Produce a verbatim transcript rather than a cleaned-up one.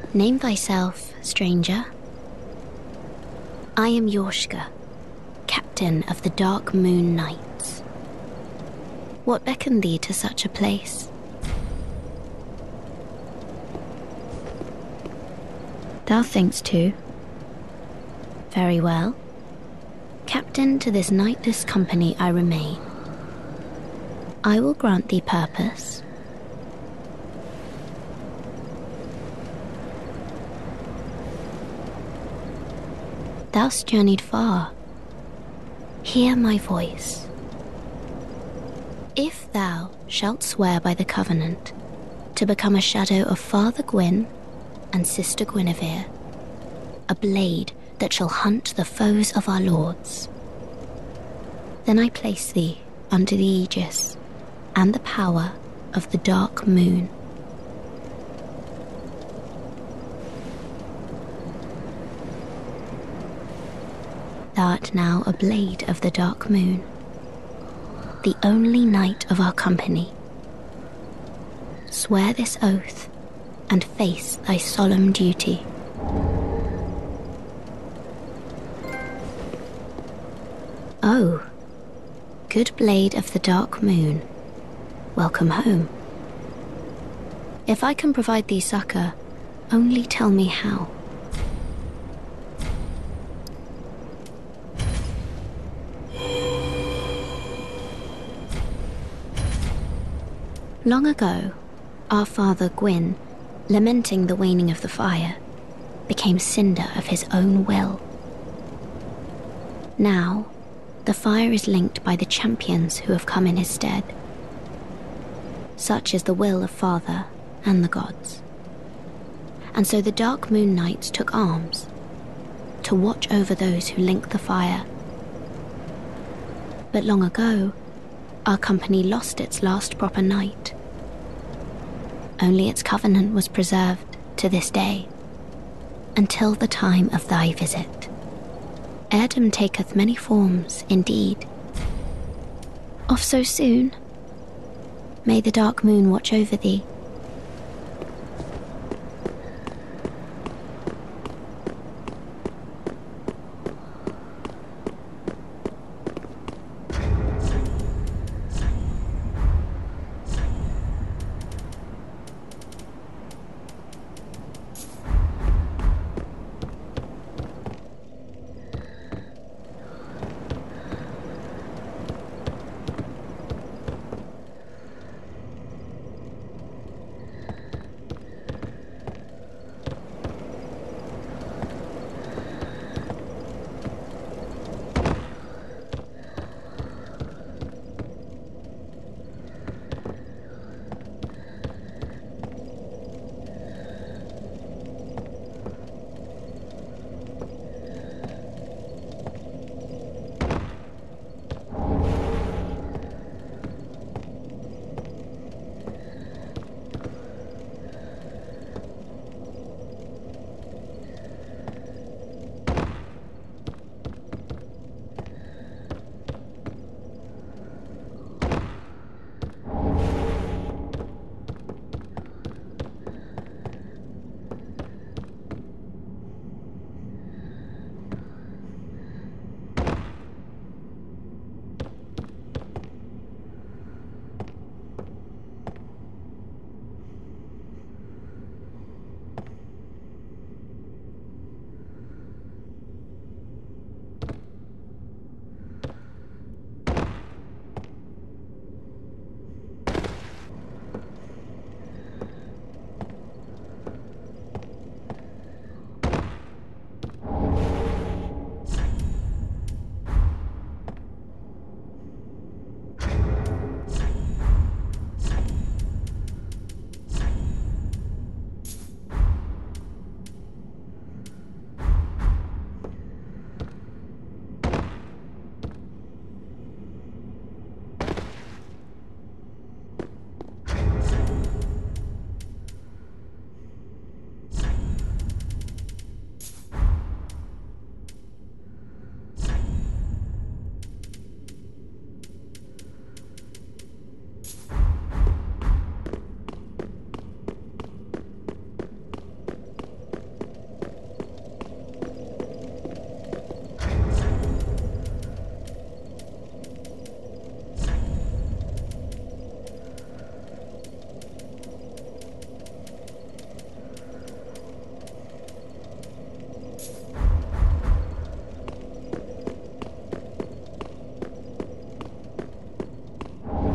Name thyself, stranger. I am Yorshka, captain of the Dark Moon Knights. What beckoned thee to such a place? Thou thinkst too. Very well. Captain to this knightless company I remain. I will grant thee purpose. Thou'st journeyed far. Hear my voice. If thou shalt swear by the covenant to become a shadow of Father Gwyn and Sister Guinevere, a blade that shall hunt the foes of our lords, then I place thee under the aegis and the power of the Dark Moon. Thou art now a blade of the Dark Moon, the only knight of our company. Swear this oath and face thy solemn duty. Oh, good blade of the Dark Moon, welcome home. If I can provide thee succor, only tell me how. Long ago, our father Gwyn, lamenting the waning of the fire, became cinder of his own will. Now, the fire is linked by the champions who have come in his stead. Such is the will of Father and the gods. And so the Dark Moon Knights took arms to watch over those who link the fire. But long ago, our company lost its last proper knight. Only its covenant was preserved to this day, until the time of thy visit. Heirdom taketh many forms, indeed. Off so soon? May the Dark Moon watch over thee,